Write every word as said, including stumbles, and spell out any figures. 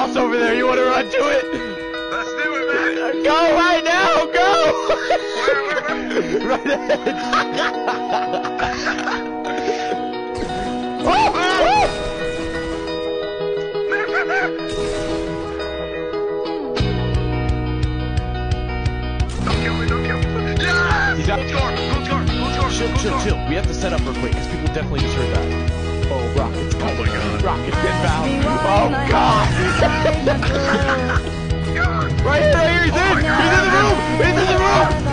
boss over there. You want to run to it? Let's do it, man. Go right now. Go. Where, where, where? Right ahead. Oh, oh. Don't kill me, don't kill me. Yes! He's out. Gold car, gold car, gold car, Chill, gold chill, car. chill. We have to set up real quick because people definitely just heard that. Oh, rockets. Oh my god. Rockets get found. Oh god. God. Right here, right here. He's in. Oh my He's in the room. He's in the room.